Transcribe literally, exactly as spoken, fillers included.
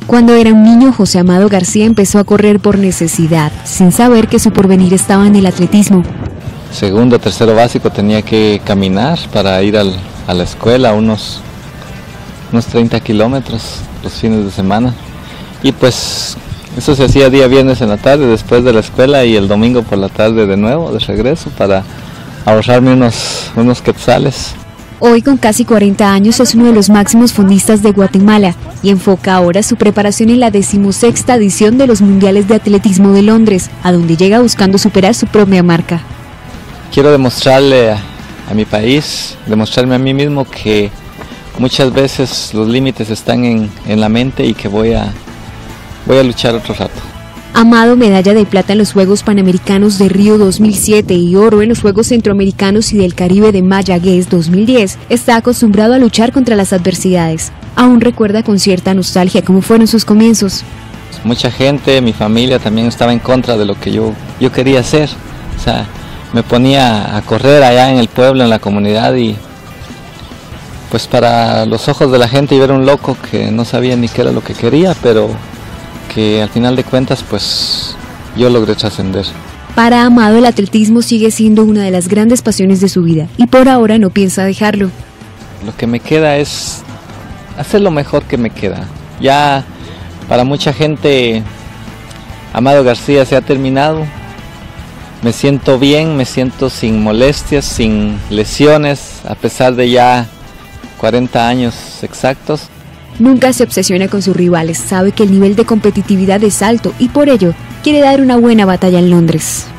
Cuando era un niño, José Amado García empezó a correr por necesidad, sin saber que su porvenir estaba en el atletismo. Segundo, tercero básico tenía que caminar para ir al, a la escuela, unos, unos treinta kilómetros los fines de semana. Y pues eso se hacía día viernes en la tarde después de la escuela y el domingo por la tarde de nuevo, de regreso, para ahorrarme unos, unos quetzales. Hoy, con casi cuarenta años, es uno de los máximos fondistas de Guatemala y enfoca ahora su preparación en la decimosexta edición de los Mundiales de Atletismo de Londres, a donde llega buscando superar su propia marca. Quiero demostrarle a, a mi país, demostrarme a mí mismo que muchas veces los límites están en, en la mente y que voy a, voy a luchar otro rato. Amado, medalla de plata en los Juegos Panamericanos de Río dos mil siete y oro en los Juegos Centroamericanos y del Caribe de Mayagüez dos mil diez, está acostumbrado a luchar contra las adversidades. Aún recuerda con cierta nostalgia cómo fueron sus comienzos. Mucha gente, mi familia también estaba en contra de lo que yo, yo quería hacer. O sea, me ponía a correr allá en el pueblo, en la comunidad, y pues para los ojos de la gente yo era un loco que no sabía ni qué era lo que quería, pero que al final de cuentas pues yo logré trascender. Para Amado, el atletismo sigue siendo una de las grandes pasiones de su vida y por ahora no piensa dejarlo. Lo que me queda es hacer lo mejor que me queda. Ya para mucha gente Amado García se ha terminado. Me siento bien, me siento sin molestias, sin lesiones, a pesar de ya cuarenta años exactos. Nunca se obsesiona con sus rivales, sabe que el nivel de competitividad es alto y por ello quiere dar una buena batalla en Londres.